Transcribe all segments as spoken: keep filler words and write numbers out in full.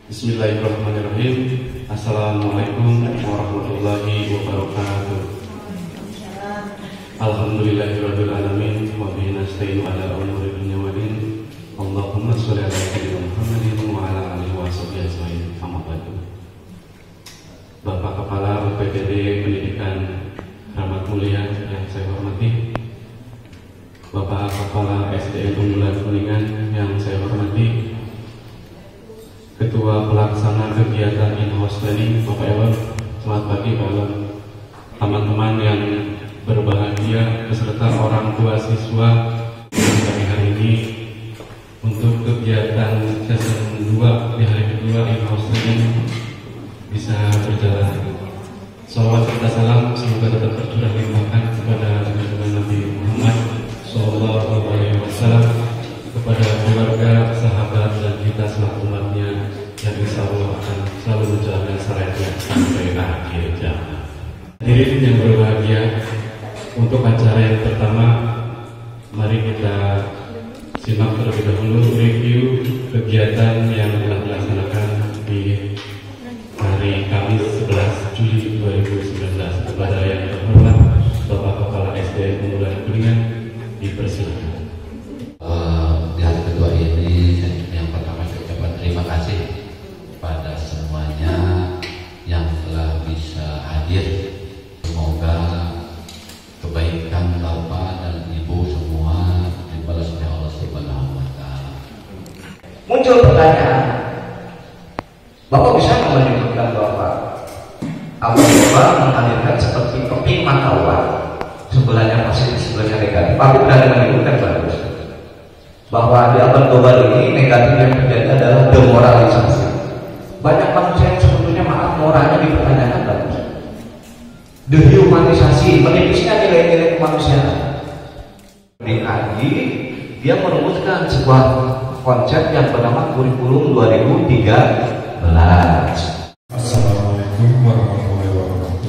Bismillahirrahmanirrahim. Assalamualaikum warahmatullahi wabarakatuh. Alhamdulillahirabbil alamin wa bihi nasta'inu ala umuri dunya wa din. Allahumma shalli ala sayyidina Muhammadin wa ala alihi wa sahbihi ajmain. Amma ba'du. Bapak Kepala U P T D Pendidikan Keramat Mulia yang saya hormati, Bapak Kepala S D N Unggulan Kuningan yang saya hormati, Ketua Pelaksana Kegiatan In-House Training Bapak Ewan, selamat pagi Pak Ewan. Teman-teman yang berbahagia beserta orang tua siswa yang kami hari ini untuk kegiatan season dua di hari kedua In-House Training bisa berjalan. Salawat serta salam semoga tetap tercurah limpahkan kepada junjungan Nabi Muhammad Sallallahu Alaihi Wasallam, kepada keluarga, sahabat, dan kita selaku umatnya yang insya Allah akan selalu menjalankan syariatnya sampai akhir zaman. Hadirin yang berbahagia, untuk acara yang pertama, mari kita simak terlebih dahulu review kegiatan yang telah dilaksanakan di hari Kamis sebelas Juli dua ribu sembilan belas. Kepada yang terhormat Bapak Kepala S D N Unggulan Kuningan, dipersilakan. Uh, di hari kedua ini, yang pertama saya ucapkan terima kasih pada semuanya yang telah bisa hadir. Semoga kebaikan Bapak dan Ibu semua dibalas oleh Allah Subhanahu wa Ta'ala. Muncul pertanyaan, Bapak bisa menyebutkan Bapak apa Bapak menghadirkan seperti keping makawa, sebelahnya positif, sebelahnya negatif, tapi berani menyebutkan bagus bahwa di abad global ini negatif yang terjadi adalah demoralisasi. Banyak manusia yang sebetulnya maaf moralnya dipertanyakan bagus. Dehumanisasi, menipisnya nilai-nilai kemanusiaan. Di Aji, dia merumuskan sebuah konsep yang bernama kurikulum dua ribu tiga belas. Assalamualaikum warahmatullahi wabarakatuh.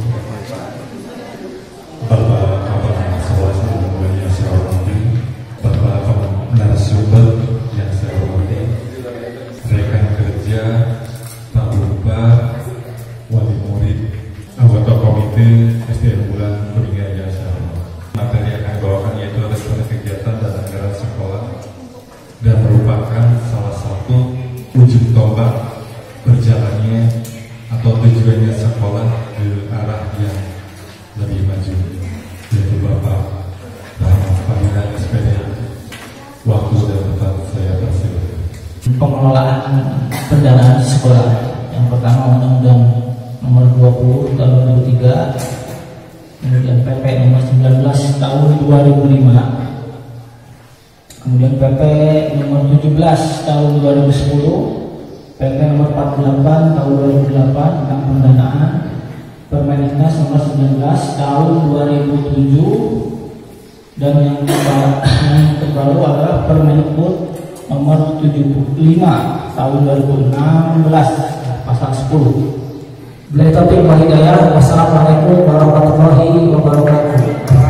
Bapak Kepala Sekolah yang saya hormati, Bapak narasumber yang saya hormati, rekan kerja, Pak Bupati, wali murid, anggota komite S D N Unggulan Kuningan yang saya hormati. Materi yang akan dibawakan yaitu rencana kegiatan dan anggaran sekolah, dan merupakan salah satu ujung tombak berjalannya atau tujuannya sekolah ke arah yang lebih maju, yaitu Bapak Rahmat Fadilah S P D. Waktu dan tempat saya persilakan. Pengelolaan pendanaan sekolah. Yang pertama Undang-Undang Nomor dua puluh Tahun dua ribu tiga, kemudian P P Nomor sembilan belas Tahun dua ribu lima, kemudian P P Nomor tujuh belas Tahun dua ribu sepuluh, P P Nomor empat puluh delapan Tahun dua ribu delapan tentang pendanaan, Permenkes Nomor sembilan belas Tahun dua ribu tujuh, dan yang terbaru adalah Permendikbud Nomor tujuh puluh lima Tahun dua ribu enam belas Pasal sepuluh. Bila taufiq wal hidayah. Wassalamualaikum warahmatullahi wabarakatuh.